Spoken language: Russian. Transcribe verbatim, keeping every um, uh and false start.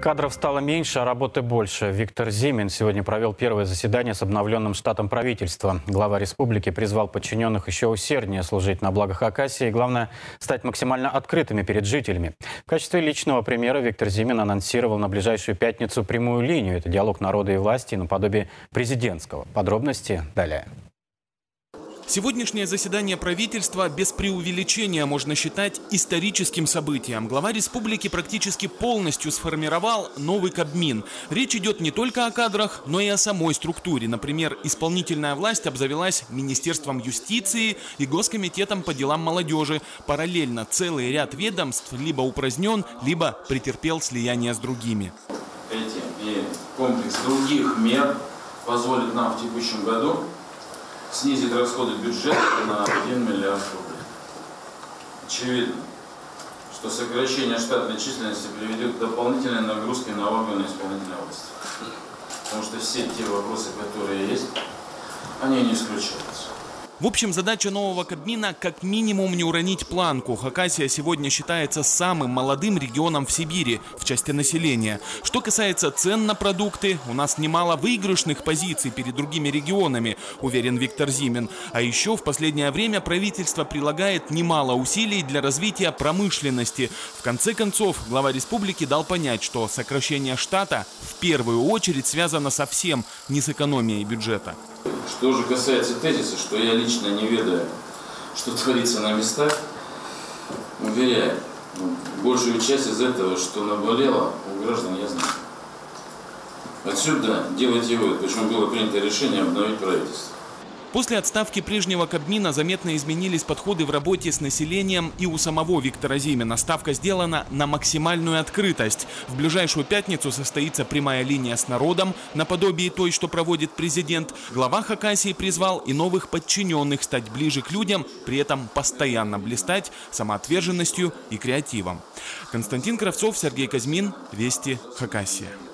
Кадров стало меньше, а работы больше. Виктор Зимин сегодня провел первое заседание с обновленным штатом правительства. Глава республики призвал подчиненных еще усерднее служить на благо Хакасии и, главное, стать максимально открытыми перед жителями. В качестве личного примера Виктор Зимин анонсировал на ближайшую пятницу прямую линию. Это диалог народа и власти наподобие президентского. Подробности далее. Сегодняшнее заседание правительства без преувеличения можно считать историческим событием. Глава республики практически полностью сформировал новый Кабмин. Речь идет не только о кадрах, но и о самой структуре. Например, исполнительная власть обзавелась Министерством юстиции и Госкомитетом по делам молодежи. Параллельно целый ряд ведомств либо упразднен, либо претерпел слияние с другими. Эти и комплекс других мер позволит нам в текущем году снизить расходы бюджета на один миллиард рублей. Очевидно, что сокращение штатной численности приведет к дополнительной нагрузке на органы исполнительной власти. Потому что все те вопросы, которые есть, они не исключаются. В общем, задача нового Кабмина как минимум не уронить планку. Хакасия сегодня считается самым молодым регионом в Сибири в части населения. Что касается цен на продукты, у нас немало выигрышных позиций перед другими регионами, уверен Виктор Зимин. А еще в последнее время правительство прилагает немало усилий для развития промышленности. В конце концов, глава республики дал понять, что сокращение штата в первую очередь связано совсем не с экономией бюджета. Что же касается тезиса, что я лично не ведаю, что творится на местах, уверяю, большую часть из этого, что наболело, у граждан я знаю. Отсюда делайте вывод, почему было принято решение обновить правительство. После отставки прежнего Кабмина заметно изменились подходы в работе с населением и у самого Виктора Зимина. Ставка сделана на максимальную открытость. В ближайшую пятницу состоится прямая линия с народом, наподобие той, что проводит президент. Глава Хакасии призвал и новых подчиненных стать ближе к людям, при этом постоянно блистать самоотверженностью и креативом. Константин Кравцов, Сергей Казьмин, Вести, Хакасия.